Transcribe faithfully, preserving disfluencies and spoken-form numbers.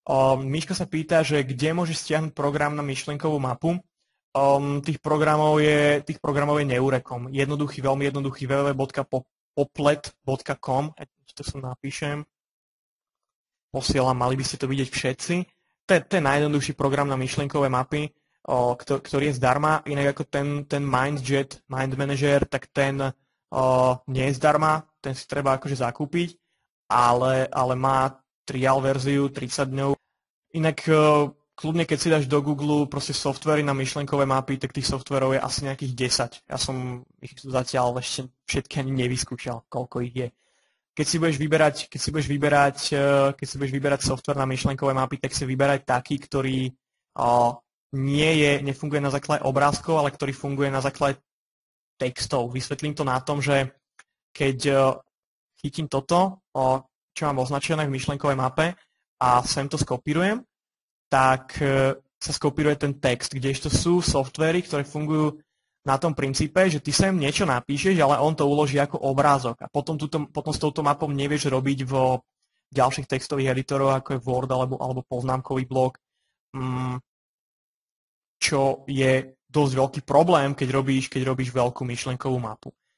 Um, Miško sa pýta, že kde môžeš stiahnuť program na myšlienkovú mapu. Um, tých, programov je, tých programov je neurekom. Jednoduchý, veľmi jednoduchý w w w bodka poplet bodka com. To som napíšem. Posielam, mali by ste to vidieť všetci. To je ten najjednoduchší program na myšlienkové mapy, o, ktorý je zdarma. Inak ako ten, ten MindJet, Mind Manager, tak ten o, nie je zdarma. Ten si treba akože zakúpiť, ale, ale má trial verziu, tridsať dňov. Inak kľudne, keď si dáš do Google proste softvery na myšlienkové mapy, tak tých softverov je asi nejakých desať. Ja som ich zatiaľ ešte všetky ani nevyskúšal, koľko ich je. Keď si budeš vyberať, keď si budeš vyberať, keď si budeš vyberať softver na myšlienkové mapy, tak si vyberaj taký, ktorý nie je, nefunguje na základe obrázkov, ale ktorý funguje na základe textov. Vysvetlím to na tom, že keď chytím toto, čo mám označené v myšlienkovej mape a sem to skopírujem, tak sa skopíruje ten text, kdežto sú softvery, ktoré fungujú na tom princípe, že ty sem niečo napíšeš, ale on to uloží ako obrázok a potom, túto, potom s touto mapou nevieš robiť vo ďalších textových editoroch, ako je Word alebo, alebo poznámkový blok, čo je dosť veľký problém, keď robíš, keď robíš veľkú myšlienkovú mapu.